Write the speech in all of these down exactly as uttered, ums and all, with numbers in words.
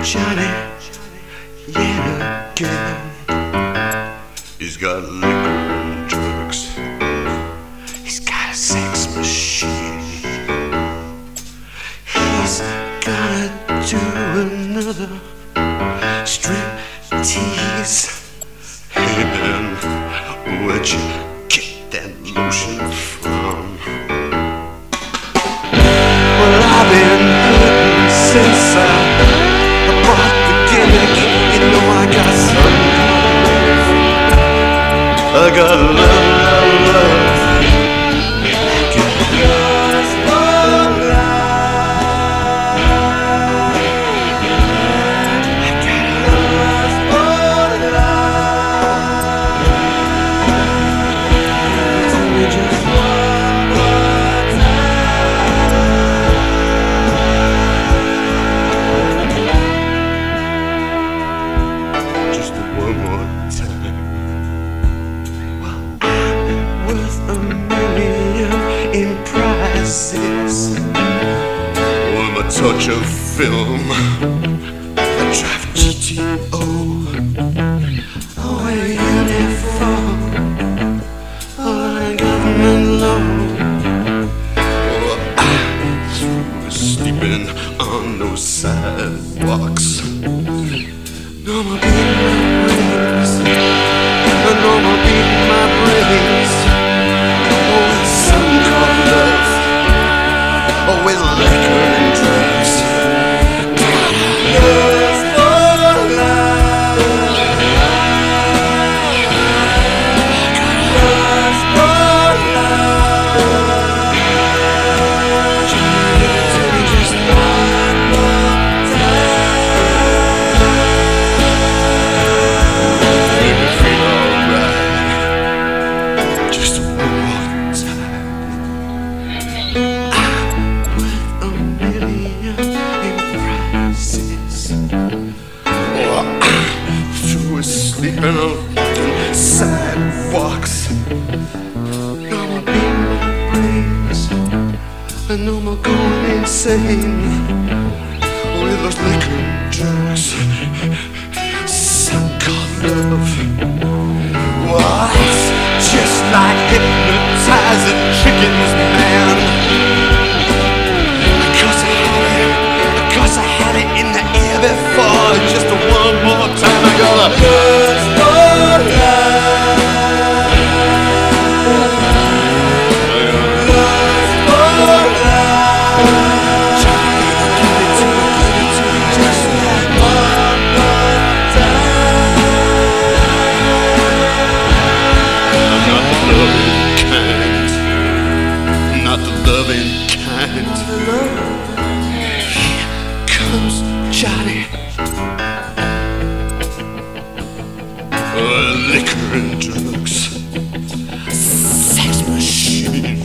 Johnny yet again. He's got liquor and drugs. He's got a sex machine. He's gonna do another strip tease. Hey man, where'd you get that lotion from? Well, I've been hurting since I bought the gimmick. You know I got some love. I got love, love, love. I got lust for life. I got lust for life. It's only just one more time. Just one more time. Worth a million in prizes. With a touch of film, I drive G T O. Oh, a uniform, oh, a government loan. Oh, I'm through sleeping on those sidewalks. No more beating my brains. No more beating my brains. Oh, with liquor and drugs. Lust for life. Lust for life. Just one more time. Make me feel alright. Just one more time. Sleeping on sidewalks. No more beating my brains. No more going insane with those liquor drugs. So-called love. Well, it's just like hypnotizing chickens, man. Cause I had it, cause I had it in the air before. Just one more time I gotta lust for life. Lust for life. Give it to me, give it to me, just that one more time. I'm not the loving kind. Not the loving kind. Here comes Johnny. Uh, liquor and drugs. Sex machine.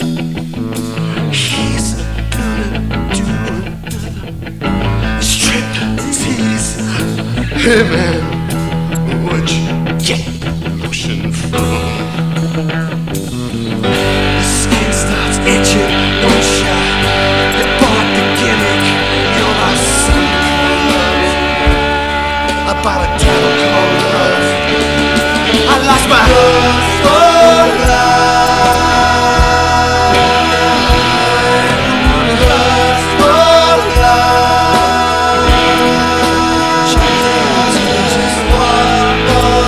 He's gonna do another striptease. Hey man, where'd you get lotion from? The skin starts itching, don't ya? You bought the gimmick. You're my son. About a devil called love. I lost my lust for life. Lust for life. Just one more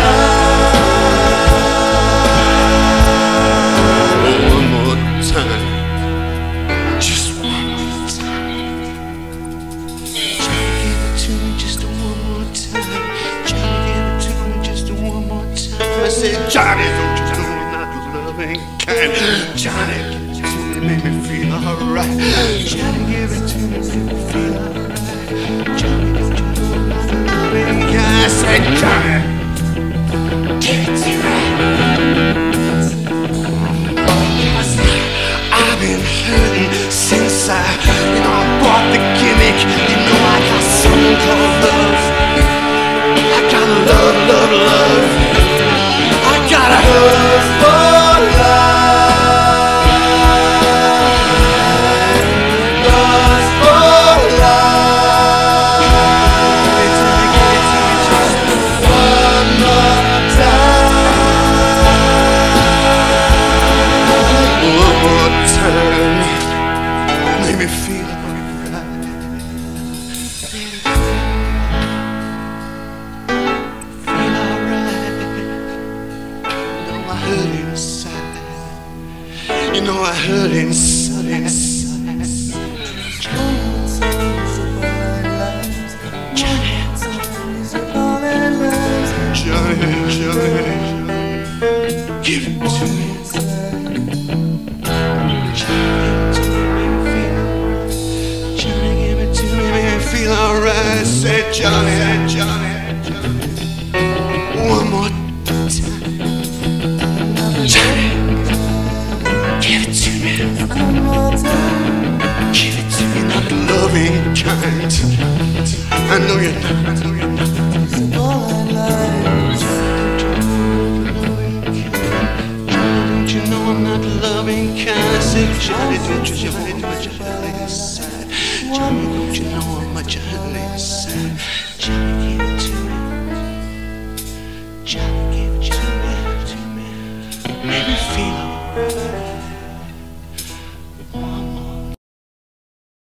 time. One more time. Just one more time. Johnny, give it to me just one more time. Johnny, give it to me just one more time. I said, Johnny, don't you know I'm not the loving kind. Johnny, give it to me, make me feel alright. Johnny, give it to me, make me feel alright. Johnny, don't you know I'm not the loving kind. I said, Johnny, give it to me. I've been hurting since I, you know, I bought the gimmick. You know I got something called love. I got love, love, love. I got a lust for life. Lust for life. know I hurt inside, inside. Johnny, Johnny, Johnny, give it to me. Johnny, give it to me, make me feel alright. Say Johnny, Johnny, Johnny, one more time. Johnny, give it to me. Give it to me, not the loving kind. I know you're not, I know you're not. Johnny, don't you know I'm not the loving kind? I said, Johnny, don't you, Johnny,